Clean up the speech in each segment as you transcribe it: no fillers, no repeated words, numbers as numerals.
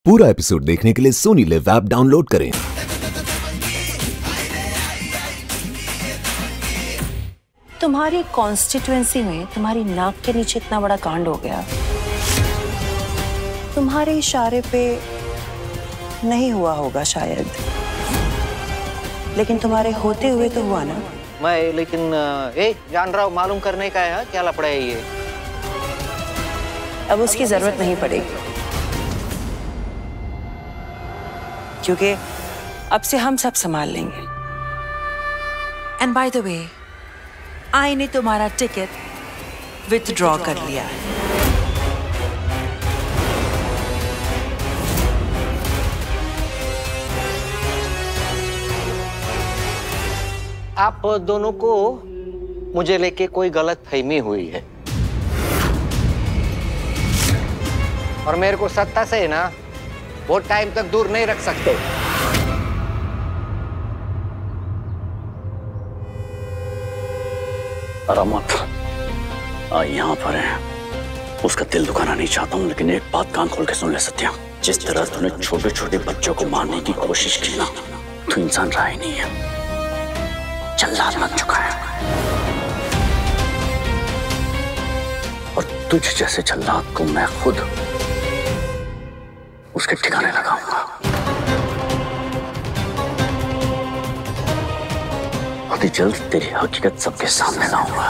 पूरा एपिसोड देखने के लिए सोनी लिव ऐप डाउनलोड करें। तुम्हारी कॉन्स्टिट्यूएंसी में तुम्हारी नाक के नीचे इतना बड़ा कांड हो गया, तुम्हारे इशारे पे नहीं हुआ होगा शायद, लेकिन तुम्हारे होते हुए तो हुआ ना। मैं लेकिन जान रहा हूँ, मालूम करने का है क्या लफड़ा है ये। अब उसकी जरूरत नहीं पड़ेगी, क्योंकि अब से हम सब संभाल लेंगे। एंड बाय द वे, आई ने तुम्हारा टिकट विथड्रॉ कर लिया है। आप दोनों को मुझे लेके कोई गलत फहमी हुई है और मेरे को सत्ता से ना बहुत टाइम तक दूर नहीं रख सकते। मत आई यहाँ पर है, उसका दिल दुखाना नहीं चाहता हूँ, लेकिन एक बात कान खोल के सुन ले सत्या, जिस तरह तूने छोटे छोटे बच्चों को मारने की कोशिश की ना, तू इंसान रहा ही नहीं है, जल्लाद बन चुका है। और तुझ जैसे जल्लाद को मैं खुद उसके ठिकाने लगाऊंगा। अति जल्द तेरी हकीकत सबके सामने लाऊंगा।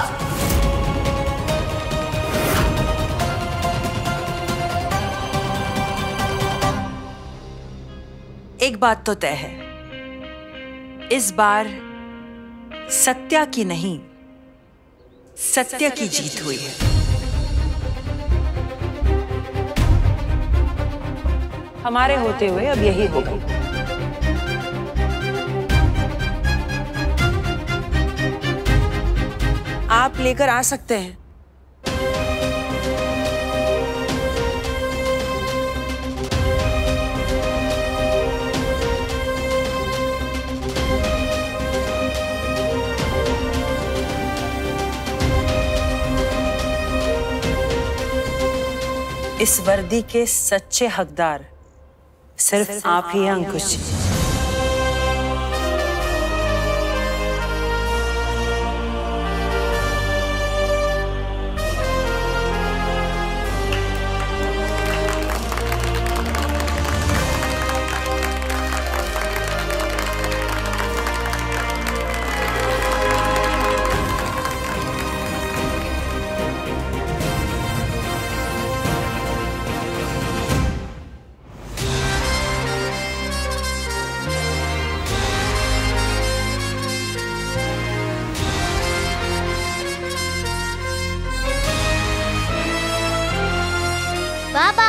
एक बात तो तय है, इस बार सत्या की नहीं, सत्य की जीत हुई है। हमारे होते हुए अब यही होगा। आप लेकर आ सकते हैं। इस वर्दी के सच्चे हकदार सिर्फ आप ही हैं अंकुश जी। बाबा,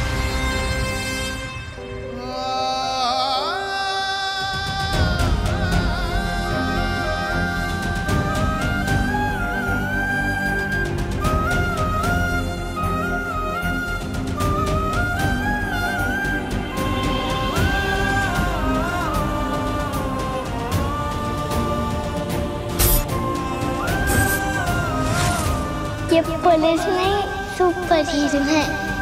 ये पुलिस नहीं सुपर हीरो है।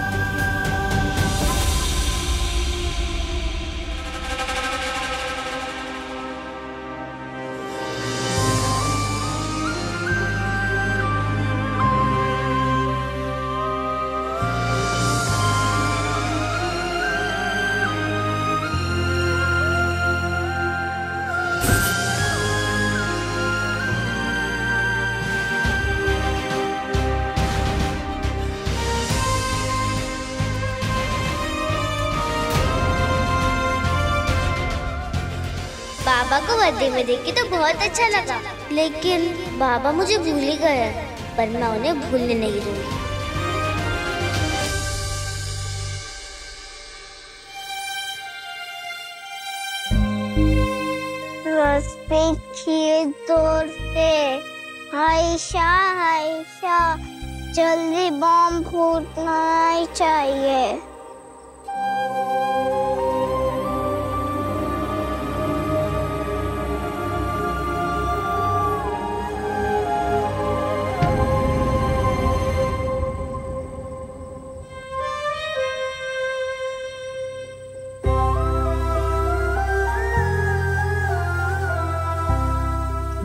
बाबा को वर्दी में देख के तो बहुत अच्छा लगा, लेकिन बाबा मुझे भूल ही गए, पर मैं उन्हें भूलने नहीं दूंगी। रास्ते की दूर से आयशा आयशा, जल्दी बम फूटना नहीं चाहिए।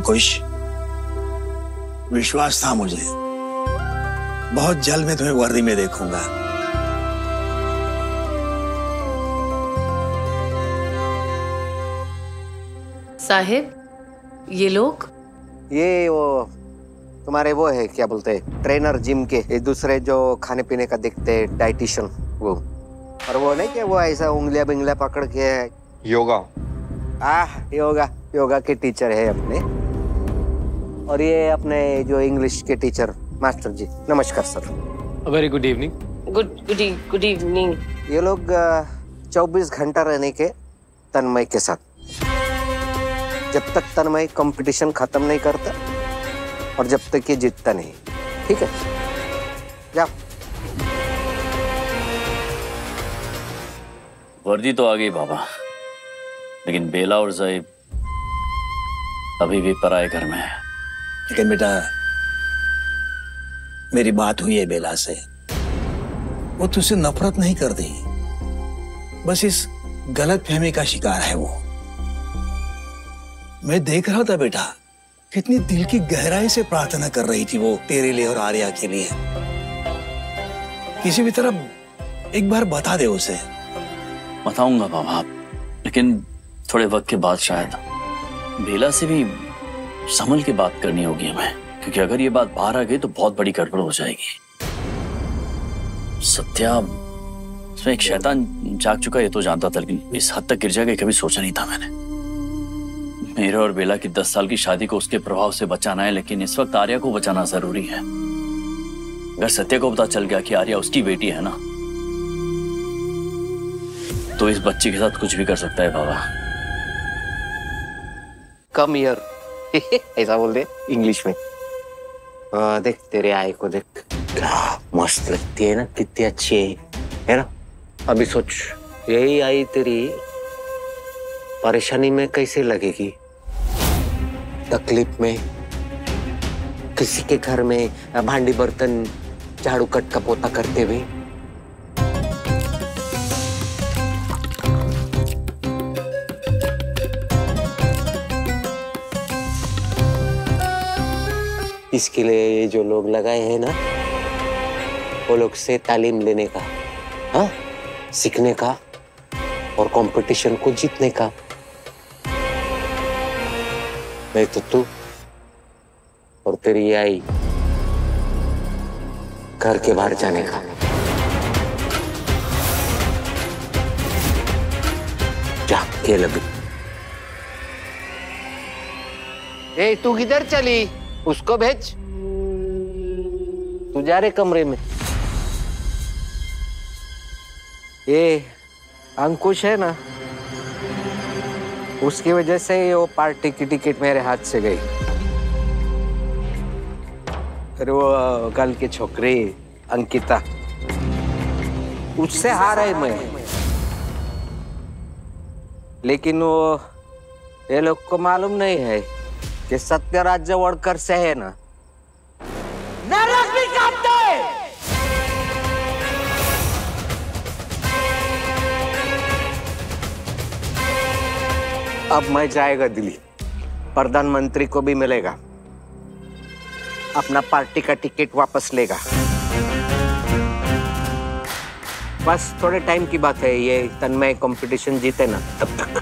अंकुश, विश्वास था मुझे, बहुत जल्द मैं तुम्हें वर्दी में देखूंगा। साहिब, ये लोग? ये वो तुम्हारे वो है, क्या बोलते हैं, ट्रेनर जिम के, एक दूसरे जो खाने पीने का देखते हैं, डाइटिशियन वो। और वो नहीं कि वो ऐसा उंगलियां बिंगलियां पकड़ के योगा, योगा के टीचर है अपने। और ये अपने जो इंग्लिश के टीचर मास्टर जी, नमस्कार sir. Very good evening. Good evening. ये लोग 24 घंटा रहने के तन्मय के साथ, जब तक तन्मय कंपटीशन खत्म नहीं करता और जब तक ये जीतता नहीं, ठीक है? जाओ। वर्दी तो आ गई बाबा, लेकिन बेला और ज़ाई अभी भी पराए घर में है। लेकिन बेटा, मेरी बात हुई है बेला से, वो तुझसे नफरत नहीं करती, बस इस गलत फहमी का शिकार है वो। मैं देख रहा था बेटा, कितनी दिल की गहराई से प्रार्थना कर रही थी वो तेरे लिए और आर्या के लिए। किसी भी तरह एक बार बता दे उसे। बताऊंगा बाबा, लेकिन थोड़े वक्त के बाद शायद। बेला से भी संभल के बात करनी होगी हमें, क्योंकि अगर ये बात बाहर आ गई तो बहुत बड़ी गड़बड़ हो जाएगी। सत्या, इसमें एक शैतान जाग चुका, ये तो जानता था, लेकिन इस हद तक गिर जाएगा कभी सोचा नहीं था मैंने। मेरे और बेला की 10 साल की शादी को उसके प्रभाव से बचाना है, लेकिन इस वक्त आर्या को बचाना जरूरी है। अगर सत्य को पता चल गया कि आर्या उसकी बेटी है ना, तो इस बच्ची के साथ कुछ भी कर सकता है बाबा। कम हियर ऐसा बोल दे इंग्लिश में। देख तेरे आई को देख, क्या मस्त लगती है ना, कितनी अच्छी है ना? अभी सोच, यही आई तेरी परेशानी में कैसे लगेगी, तकलीफ में, किसी के घर में भांडी बर्तन झाड़ू कट का पोता करते हुए। इसके लिए ये जो लोग लगाए हैं ना, वो लोग से तालीम लेने का, हाँ, सीखने का और कंपटीशन को जीतने का। नहीं तो तू और तेरी आई घर के बाहर जाने का। जा के लगी। ए, तू किधर चली? उसको भेज, तू जा रे कमरे में। ये अंकुश है ना, उसकी वजह से वो पार्टी की टिकट मेरे हाथ से गई। फिर वो कल की छोकरी अंकिता, उससे हारा है मैं। लेकिन वो ये लोग को मालूम नहीं है कि सत्य राज्य वड़कर से है ना, नरक भी कांपता है। अब मैं जाएगा दिल्ली, प्रधानमंत्री को भी मिलेगा, अपना पार्टी का टिकट वापस लेगा। बस थोड़े टाइम की बात है, ये तन्मय कंपटीशन जीते ना तब तक।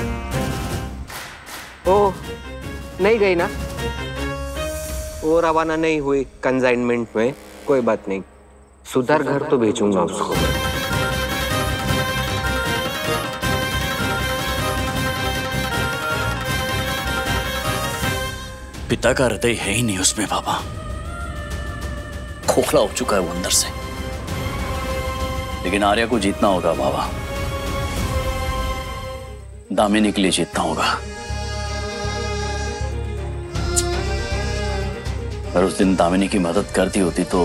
ओ नहीं गई ना, वो रवाना नहीं हुई कंसाइनमेंट में, कोई बात नहीं, सुधार घर तो भेजूंगा उसको। पिता का हृदय है ही नहीं उसमें बाबा, खोखला हो चुका है वो अंदर से। लेकिन आर्या को जीतना होगा बाबा, दामिनी के लिए जीतना होगा। अगर उस दिन दामिनी की मदद करती होती तो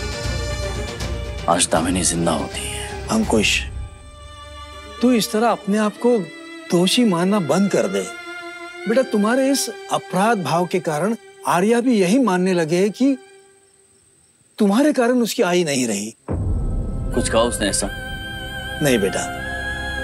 आज दामिनी जिंदा होती है। अंकुश, तू इस तरह अपने आप को दोषी मानना बंद कर दे बेटा। तुम्हारे इस अपराध भाव के कारण आर्या भी यही मानने लगे कि तुम्हारे कारण उसकी आई नहीं रही। कुछ कहा उसने ऐसा? नहीं बेटा,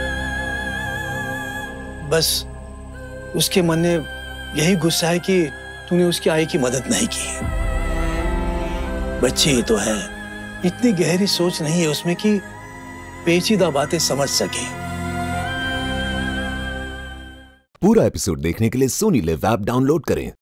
बस उसके मन में यही गुस्सा है कि तूने उसकी आई की मदद नहीं की। बच्ची ही तो है, इतनी गहरी सोच नहीं है उसमें कि पेचीदा बातें समझ सके। पूरा एपिसोड देखने के लिए सोनी लिव ऐप डाउनलोड करें।